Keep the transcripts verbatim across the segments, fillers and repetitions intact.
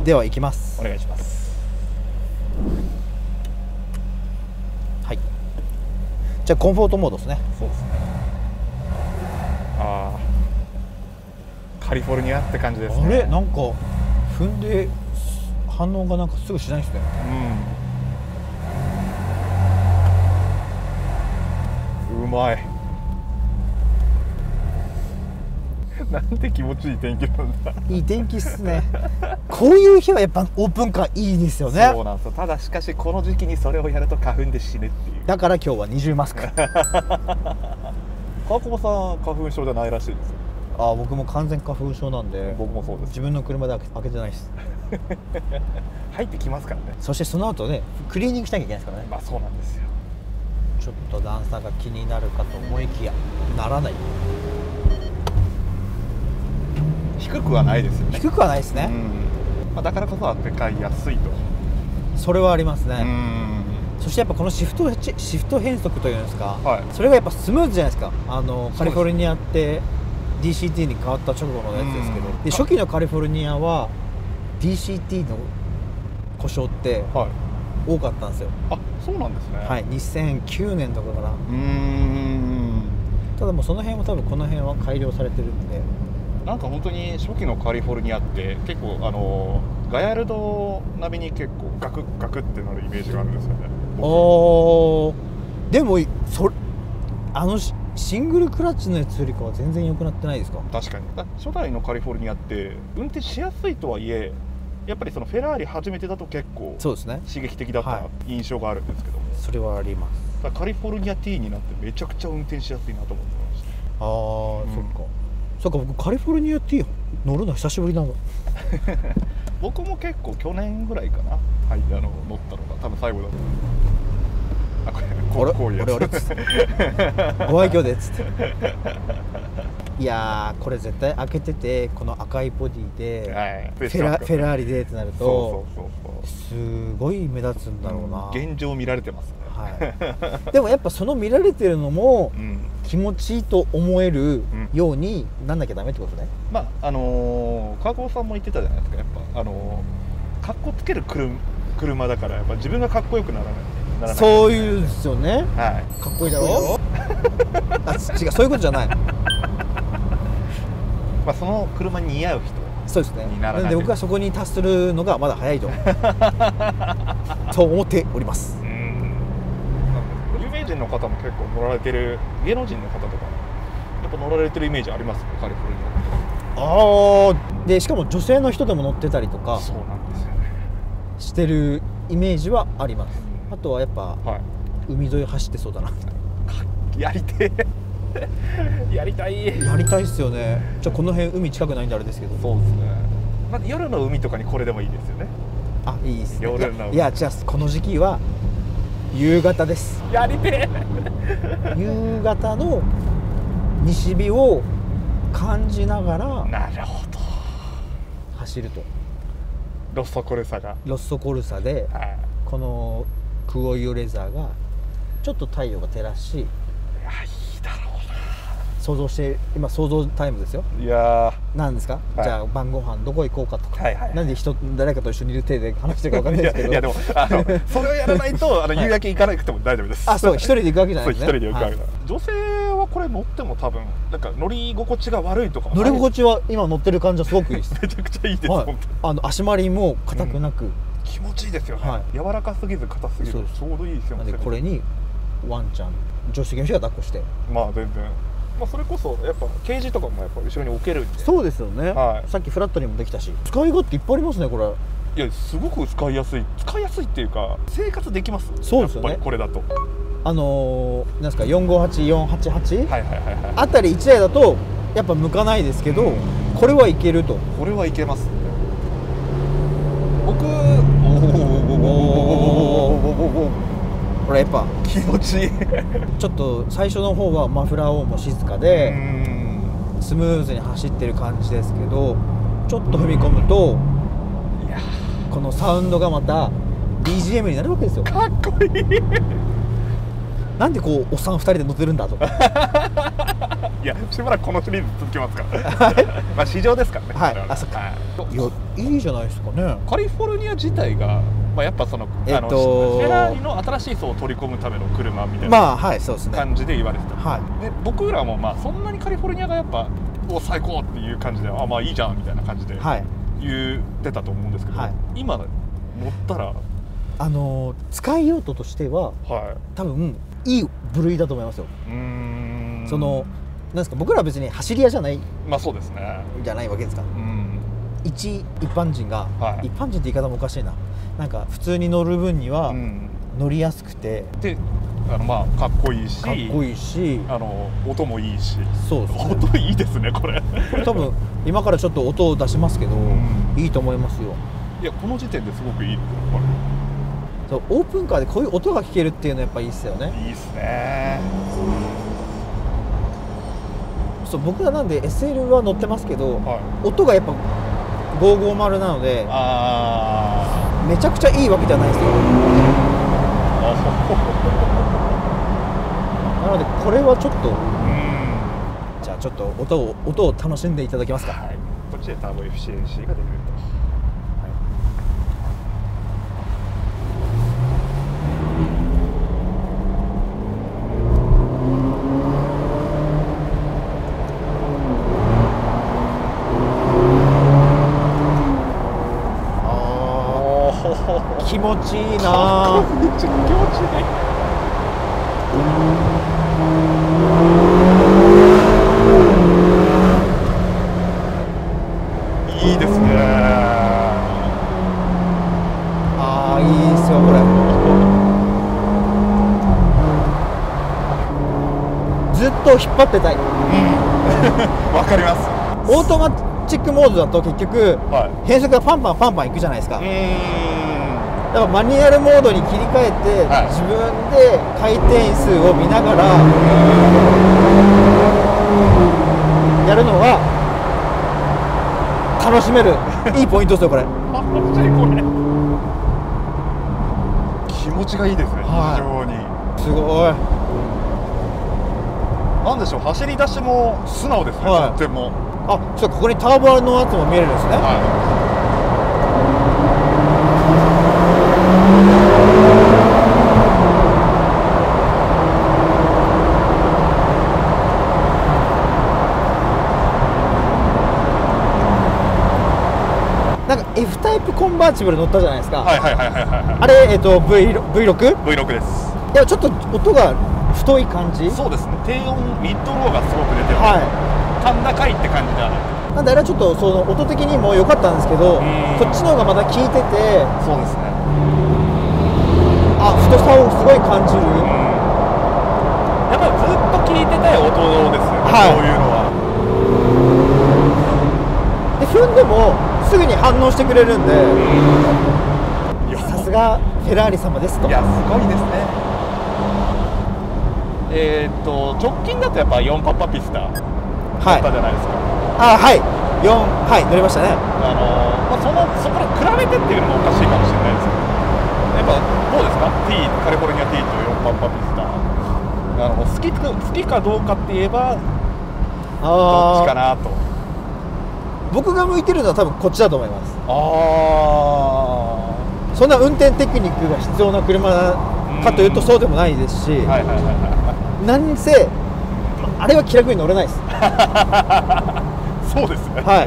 では行きます。 お願いします。 はい。じゃあコンフォートモードですね。 そうですね。ああ、カリフォルニアって感じですね。 あれ、なんか踏んで反応がなんかすぐしないですね。 うん。うまい。なんて気持ちいい天気なんだ。 いい天気っすね。こういう日はやっぱオープンカーいいですよね。 そうなんですよ。ただしかしこの時期にそれをやると花粉で死ぬっていう。 だから今日は二重マスク。 川久保さん花粉症じゃないらしいですよ。 ああ、僕も完全花粉症なんで。 僕もそうです。 自分の車で開け、開けてないです。 入ってきますからね。 そしてその後ね、クリーニングしなきゃいけないですからね。 まあそうなんですよ。 ちょっと段差が気になるかと思いきやならない。 低くはないですよね。 低くはないですね。 うん、まあ、だからこそ扱いやすいと。 それはありますね。 うん。 そしてやっぱこのシフトシフト変速というんですか、はい、それがやっぱスムーズじゃないですか。あのカリフォルニアって ディーシーティー に変わった直後のやつですけど、で初期のカリフォルニアは ディーシーティー の故障って多かったんですよ。 はい、あ、そうなんですね。 はい、にせんきゅうねんとかかな。 うーん。 ただもうその辺は多分この辺は改良されてるんで。 なんか本当に初期のカリフォルニアって結構あのガヤルド並みに結構ガクガクってなるイメージがあるんですよね。 おー、でもそあのシングルクラッチのやつよりかは全然良くなってないですか？ 確かに。初代のカリフォルニアって運転しやすいとはいえやっぱりそのフェラーリ初めてだと結構そうですね、刺激的だった印象があるんですけども、はい、 それはあります。 カリフォルニア T になってめちゃくちゃ運転しやすいなと思ってました。 ああ、うん、そっかそっか。僕カリフォルニア T 乗るの久しぶりなの。 僕も結構去年ぐらいかな、はい、あの乗ったのが多分最後だと思う。あ、これこういうやつ。俺俺っつってご愛嬌でっつって。いやー、これ絶対開けててこの赤いボディで、はい、フェラフェラーリでってなるとすごい目立つんだろうな。 現状見られてますね。 はい、でもやっぱその見られてるのも気持ちいいと思えるようになんなきゃダメってことね。 うん、まああのー、川久保さんも言ってたじゃないですか。やっぱあのー、かっこつける車だからやっぱ自分がかっこよくならない。ならないそういうですよね。 はい、 かっこいいだろ。あ、違う、そういうことじゃない。 まあその車に似合う人。 そうですね。なので僕はそこに達するのがまだ早いとそう思っております。 うん、有名人の方も結構乗られてる、芸能人の方とかやっぱ乗られてるイメージありますね、カリフォルニア。 ああ、でしかも女性の人でも乗ってたりとかそうなんですよね、 してるイメージはあります。あとはやっぱ、はい、海沿い走ってそうだな。 やりてえやりたいやりたいっすよね。じゃあこの辺海近くないんであれですけど。 そうですね、まあ、夜の海とかにこれでもいいですよね。 あ、いいっすね。 夜の海。 いや、じゃあこの時期は夕方です。 やりてえ夕方の西日を感じながらなるほど走ると。 ロッソコルサがロッソコルサで、はい、このクオイオレザーがちょっと太陽が照らし、いや、いいだろうな。 想像して、今想像タイムですよ。 いや何ですか、はい、じゃあ晩ご飯どこ行こうかとか、 はいはいはい、 なんで人誰かと一緒にいる手で話してるか分かんないですけど、 いや、いやでもあのそれをやらないとあの夕焼け行かなくても大丈夫です。 あ、そう、一人で行くわけじゃないですね。 そう、一人で行くわけだ、はい、女性はこれ乗っても多分なんか乗り心地が悪いとか。 乗り心地は今乗ってる感じはすごくいいです。 めちゃくちゃいいです、はい、本当あの足回りも硬くなく、うん、 気持ちいいですよね、はい、柔らかすぎず硬すぎずちょうどいいですよね。 なんでこれにワンちゃん助手席の人が抱っこして、 まあ全然、まあ、それこそやっぱケージとかもやっぱ後ろに置けるんで。 そうですよね、はい、さっきフラットにもできたし使い勝手いっぱいありますねこれ。 いや、すごく使いやすい使いやすいっていうか生活できます。 そうですよね、 やっぱりこれだとあのー、なんですかよんごはち、よんはちはちあたりいちだいだとやっぱ向かないですけど、うん、これはいけると。 これはいけます。僕これやっぱ気持ちいいちょっと最初の方はマフラー音も静かでスムーズに走ってる感じですけど、ちょっと踏み込むといやこのサウンドがまた ビージーエム になるわけですよ。 かっこいいなんでこうおっさんふたりで乗ってるんだとかいやしばらくこのシリーズ続きますからまあ市場ですからね。 はい、あそっか、はい、いやいいじゃないですかね。 カリフォルニア自体が、まあ、やっぱその、えっと、フェラーリの新しい層を取り込むための車みたいな感じで言われてた、 まあはい、そうですね。 で僕らもまあそんなにカリフォルニアがやっぱお最高っていう感じで、あまあいいじゃんみたいな感じで言ってたと思うんですけど、はい、今乗ったらあの使い用途としては、はい、多分いい部類だと思いますよ。うーん、そのなんですか、僕らは別に走り屋じゃない、 まあそうですね、 じゃないわけですから。うん、一一般人が、はい、一般人って言い方もおかしいな、なんか普通に乗る分には乗りやすくて、 うん、であのまあかっこいいし、 かっこいいし、 あの音もいいし。 そうですね、 音いいですねこれ多分今からちょっと音を出しますけど、うん、いいと思いますよ。いやこの時点ですごくいいですよこれ。 そうオープンカーでこういう音が聞けるっていうのはやっぱいいですよね。 いいですね。 そう僕はなんで エスエル は乗ってますけど、はい、音がやっぱごひゃくごじゅうなので、あめちゃくちゃいいわけじゃないですよなのでこれはちょっと、うん、じゃあちょっと音を音を楽しんでいただけますか。はい、 こっちでターボエフィシエンシーが出ると。 気持ちいいな。 めっちゃ気持ちいい。いいですね。 ああいいですよこれ。ずっと引っ張ってたい。 わかります。 オートマチックモードだと結局、はい、変速がパンパンパンパンいくじゃないですか。だからマニュアルモードに切り替えて、はい、自分で回転数を見ながらやるのは楽しめるいいポイントですよこれ。 気持ちがいいですね、はい、非常にすごい。 なんでしょう、走り出しも素直ですね、はい、とても。 あ、そう、ここにターボのやつも見えるんですね。はい、なんか F タイプコンバーチブル乗ったじゃないですか。はいはいはいはいはい。あれえっと ブイろく？ ブイろく です。 いやちょっと音が太い感じ。 そうですね。低音ミッドローがすごく出てる。はい。甲高いって感じではない。 なんであれはちょっとその音的にも良かったんですけど、こっちの方がまだ効いてて。 そうですね。 あ、太さをすごい感じる。 やっぱりずっと聴いてたい音ですよね。はい。そういうのは。 で踏んでもすぐに反応してくれるんで、さすがフェラーリ様ですと。 いやすごいですね。えー、っと直近だとやっぱよんパパピスタだったじゃないですか。 はい、あはいよんはい乗りましたね。 あのまあ、そのそこで比べてっていうのもおかしいかもしれないですけど、やっぱどうですか T カリフォルニア T とよんパパピスタ、あの好き好きかどうかって言えばどっちかなと。 僕が向いてるのは多分こっちだと思います。ああ、 そんな運転テクニックが必要な車かというとそうでもないですし、何せあれは気楽に乗れないですそうですね。 はい。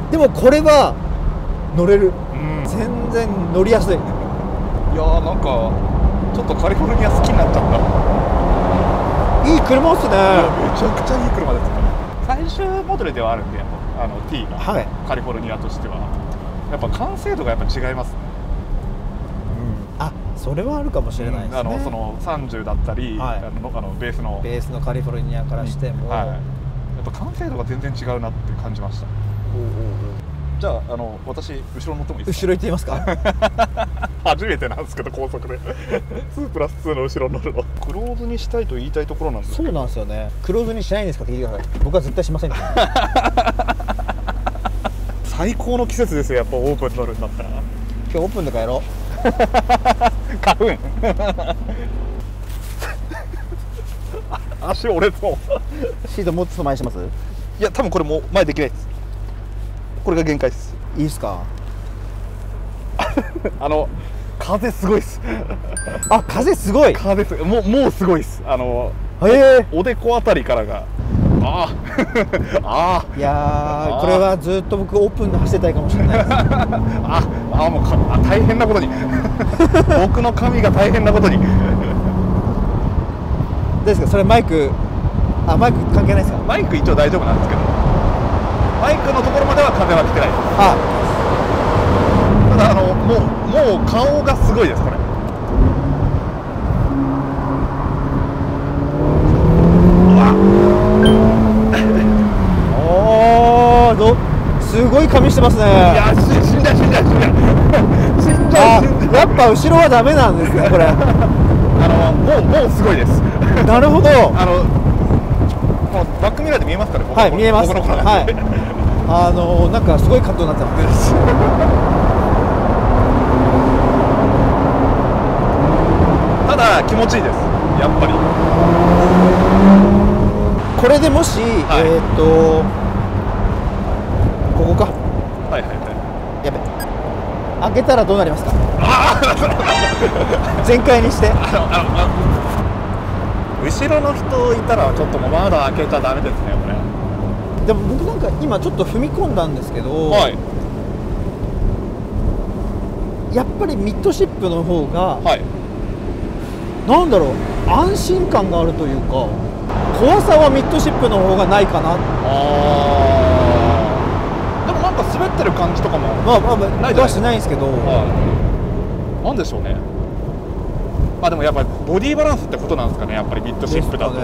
でもこれは乗れる。全然乗りやすい。いやーなんかちょっとカリフォルニア好きになっちゃった。 いい車っすね。 めちゃくちゃいい車ですね。最終モデルではあるんで、あの T が、はい、カリフォルニアとしてはやっぱ完成度がやっぱ違いますね。 うん、あ、それはあるかもしれないですね。 うん、あのそのさんじゅうだったり、はい、あのあのベースのベースのカリフォルニアからしても、はい、 やっぱ完成度が全然違うなって感じました。おうおうおう。じゃあ、あの私後ろ乗ってもいいですか？ 後ろ行ってみますか？ 初めてなんですけど高速でにプラスにの後ろ乗るの。クローズにしたいと言いたいところなんですけど。 そうなんですよね。クローズにしないんですかって聞いてください。僕は絶対しませんから最高の季節ですよ、やっぱオープン乗るんだったら。 今日オープンとかやろう。 花粉あ足折れそうシートもっと前します？ いや多分これもう前できないです。これが限界です。 いいですか？ あの風すごいです。 あ、風すごい。 風すもうもうすごいです。あのへえ。 おでこあたりからがああいやーこれはずっと僕オープンで走ってたいかもしれないです。 ああもうかあ大変なことに僕の髪が大変なことに。 どうですかそれマイク？あマイク関係ないですか？ マイク一応大丈夫なんですけど、マイクのところまでは風は来てないです。 あただあのもうもう顔がすごいですこれ。 おおどすごい髪してますね。いや死んじゃう死んじゃう死んじゃう死んじゃう。 やっぱ後ろはダメなんですねこれ。 あのもうもうすごいです。 なるほど。 あのもうバックミラーで見えますかね。 はい見えます。はい。あのなんかすごいカットになってます。 ただ気持ちいいですやっぱり。 これでもし、はい、えっとここか。 はいはいはい。 やべ。開けたらどうなりますか？全開にして。あのあのあ後ろの人いたらちょっともうまだ開けちゃダメですねこれ。 でも僕なんか今ちょっと踏み込んだんですけど、はい、やっぱりミッドシップの方が、はい、なんだろう安心感があるというか。怖さはミッドシップの方がないかな。あでもなんか滑ってる感じとかもまあまあないはしないんですけど、はい、 なんでしょうね。まあでもやっぱりボディバランスってことなんですかねやっぱりミッドシップだと、ね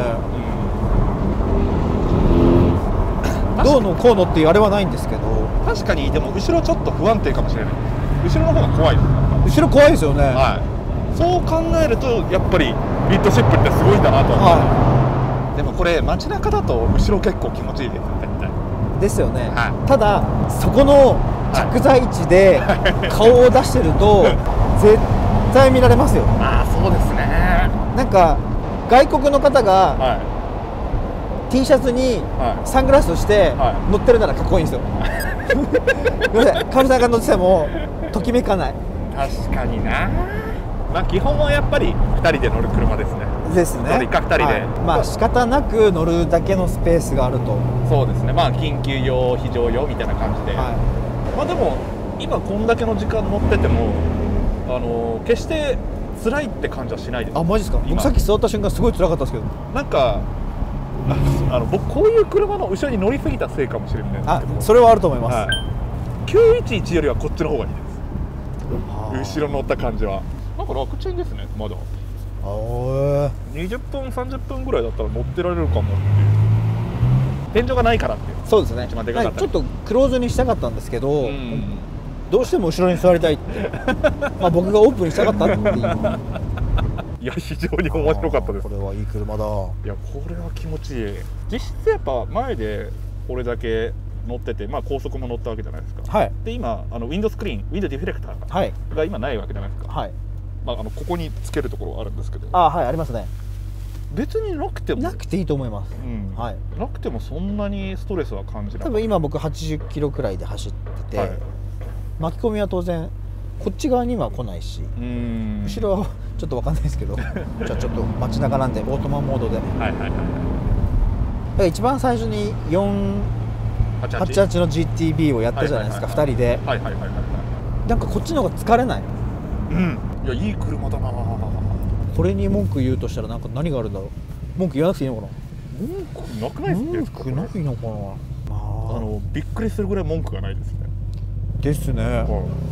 うん、どうのこうのっていうあれはないんですけど、 確かにでも後ろちょっと不安定かもしれない。後ろの方が怖いです。 後ろ怖いですよね、 はい、そう考えるとやっぱりミッドシップってすごいんだなと思って、はいでもこれ街中だと後ろ結構気持ちいいです絶対ですよね、はい、ただそこの着座位置で顔を出してると絶対見られますよ。 ああそうですね。 なんか外国の方が、はい、T シャツにサングラスして乗ってるならかっこいいんですよ。ごめんなさい、かみさんが乗っててもときめかない。 確かにな。まあ基本はやっぱりふたりで乗る車ですね。 ですね。 ひとりかふたりで、はい、 まあ仕方なく乗るだけのスペースがあると。 そうですね。まあ緊急用非常用みたいな感じで、はい、まあでも今こんだけの時間乗っててもあの決して辛いって感じはしないです。 あマジですか。僕さっき座った瞬間すごい辛かったですけど、 なんかあの僕こういう車の後ろに乗りすぎたせいかもしれないですけど、 あそれはあると思います、はい、 きゅういちいちよりはこっちの方がいいです。後ろ乗った感じはなんか楽ちんですね。まだにじゅっぷんさんじゅっぷんぐらいだったら乗ってられるかもっていう。天井がないからっていう。 そうですね。ちょっとクローズにしたかったんですけど、うん、どうしても後ろに座りたいってまあ僕がオープンにしたかったっていう。 いや非常に面白かったです。 これはいい車だ。いやこれは気持ちいい。実質やっぱ前でこれだけ乗ってて、まあ高速も乗ったわけじゃないですか。はい、で今あのウィンドスクリーン、ウィンドディフレクターが、はい、が今ないわけじゃないですか。はい、まあ、あのここにつけるところあるんですけど、 あはいありますね。別になくてもなくていいと思います、うんはい、 なくてもそんなにストレスは感じない。 多分今僕はちじゅっキロくらいで走ってて、はい、巻き込みは当然こっち側には来ないし、うん後ろはちょっと分かんないですけどじゃあちょっと街中なんでオートマモードで、はいはいはい、だから一番最初によんはちはちの ジーティービー をやったじゃないですか、ふたりで。なんかこっちの方が疲れない。 うん、いやいい車だな。 これに文句言うとしたらなんか何があるんだろう。文句言わなくていいのかな。 文句なくないですか。 文句ないのかな。 あのびっくりするぐらい文句がないですね。 ですね、はい、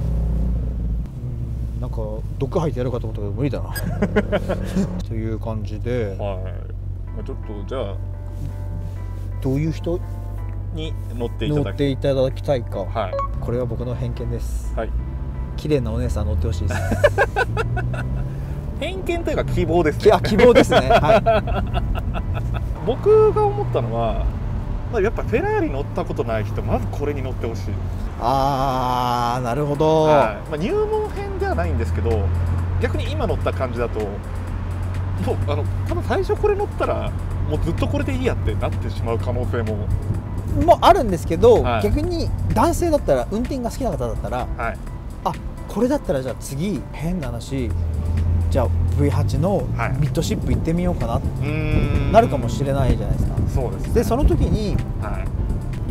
なんか毒吐いてやるかと思ったけど無理だなという感じで、はい、 まあ、ちょっとじゃあどういう人に乗っていただき乗っていただきたいか、はい、これは僕の偏見です、はい、綺麗なお姉さん乗ってほしいです偏見というか希望ですね。 あ、希望ですね、はい、 僕が思ったのはやっぱフェラーリ乗ったことない人まずこれに乗ってほしい。 あーなるほど、はい、 まあ、入門編ではないんですけど逆に今乗った感じだともうあの多分最初これ乗ったらもうずっとこれでいいやってなってしまう可能性ももあるんですけど、 はい、 逆に男性だったら運転が好きな方だったら、はい、あこれだったらじゃあ次変な話じゃあ ブイはち のミッドシップ行ってみようかな、はい、なるかもしれないじゃないですか。 そうですね。 でその時に、はい、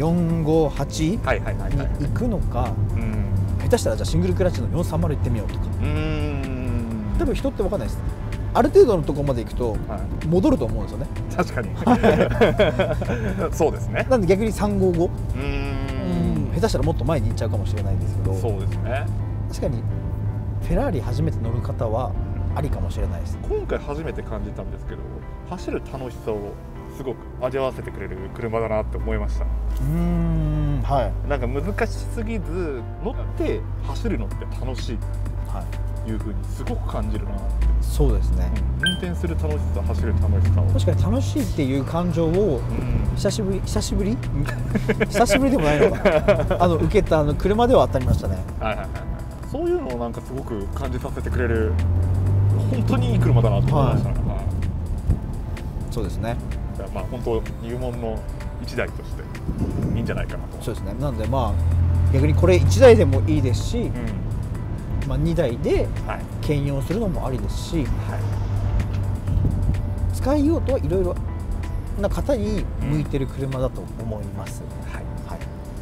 よんごはちに行くのか、下手したらじゃあシングルクラッチのよんさんまる行ってみようとか、うーん多分人って分かんないです。ある程度のところまで行くと戻ると思うんですよね。 確かにそうですね。 なんで逆にさんごご、うーん下手したらもっと前に行っちゃうかもしれないですけど、 そうですね。 確かにフェラーリ初めて乗る方はありかもしれないです。 今回初めて感じたんですけど、走る楽しさをすごく味わわせてくれる車だなって思いました。うーん、はい。なんか難しすぎず乗って走るのって楽しい、はい、いう風にすごく感じるなって。 そうですね、 うん、運転する楽しさ、走る楽しさを確かに楽しいっていう感情を久しぶり久しぶり久しぶりでもないのかなあの受けたあの車では当たりましたね。はいはいはい。 そういうのをなんかすごく感じさせてくれる本当にいい車だなと思いましたね。はい、そうですね。まあ本当入門のいちだいとしていいんじゃないかなと。 そうですね。なのでまあ逆にこれいちだいでもいいですし、うん、まあにだいで兼用するのもありですし、はい、使い用途はいろいろな方に向いてる車だと思います。うん、はい。はい。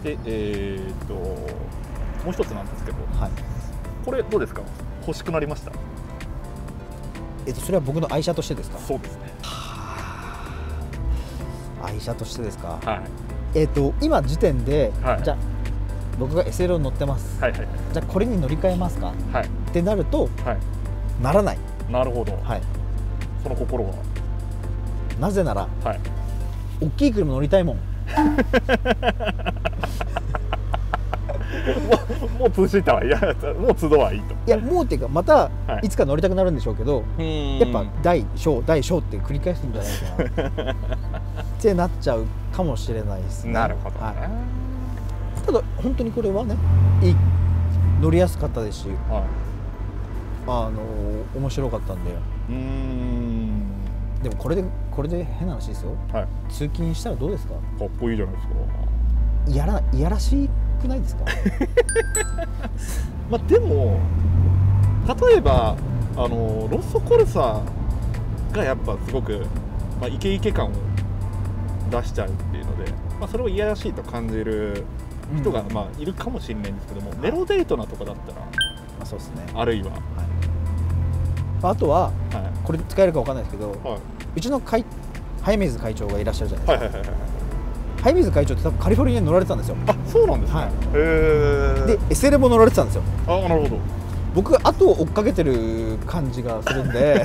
でえー、っともう一つなんですけど、はい、これどうですか？欲しくなりました？ えっとそれは僕の愛車としてですか？ そうですね。 愛車としてですか？はい、えっと今時点で、はい、じゃあ僕が エスエル を乗ってます、はいはいはい、じゃあこれに乗り換えますか、はい、ってなると、はい、ならない。 なるほど、はい、その心はなぜなら、はい、大きい車乗りたいもんもうツーシーターはいやもう都度はいいと。 いやもうっていうかまたいつか乗りたくなるんでしょうけど、はい、やっぱ大小大小って繰り返してるんじゃないかなってなっちゃうかもしれないですね。 なるほどね。はい、 ただ本当にこれはねいい乗りやすかったですし、はい、あの面白かったんで。うーんでもこれでこれで変な話ですよ、はい、通勤したらどうですか？ かっこいいじゃないですか。 いやらいやらしくないですか？ まあでも例えばあのロッソコルサがやっぱすごく、まあ、イケイケ感を出しちゃうっていうので、まあ、それをいやらしいと感じる人が、うんまあ、いるかもしれないんですけども、メロデートなとかだったら、まあ、そうですね。 あるいは、はい、 あとは、はい、これ使えるかわかんないですけど、はい、うちの会早水会長がいらっしゃるじゃないですか。はいはいはいはい、早水会長って多分カリフォルニアに乗られてたんですよ。 あ、そうなんですね。はい、 へで エスエル も乗られてたんですよ。 あ、なるほど。 僕が後を追っかけてる感じがするんで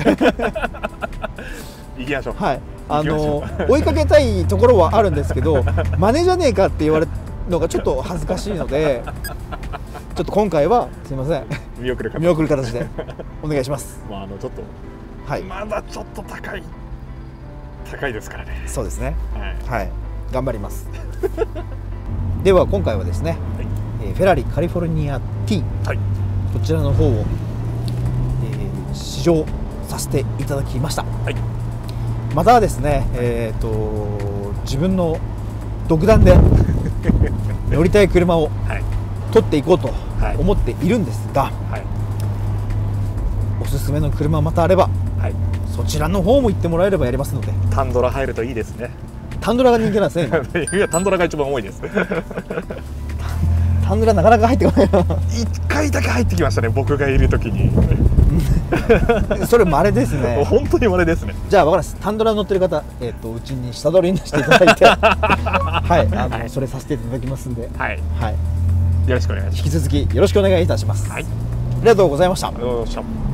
行きましょう。 はい、あの追いかけたいところはあるんですけどマネじゃねえかって言われるのがちょっと恥ずかしいのでちょっと今回はすいません見送る形見送る形でお願いします。 まああのちょっと、 はい、 まだちょっと高い高いですからね。 そうですね。はい、はい、頑張りますでは今回はですね、はい、えー、フェラーリカリフォルニア T、はい、こちらの方を、えー、試乗させていただきました。はい、またですね、えー、と自分の独断で乗りたい車を取っていこうと思っているんですが、はいはい、おすすめの車またあれば、はい、そちらの方も行ってもらえればやりますので。 タンドラ入るといいですね。 タンドラが人気なんですね。 いやタンドラが一番多いですタンドラなかなか入ってこないな。 一回だけ入ってきましたね、僕がいる時にそれ稀ですね。 本当に稀ですね。 じゃあ分かります。タンドラ乗ってる方、えー、とうちに下取りにしていただいてはい、あの、はい、それさせていただきますんで、はい、はい、 よろしくお願いします。 引き続きよろしくお願いいたします。はい、ありがとうございました。 ありがとうございました。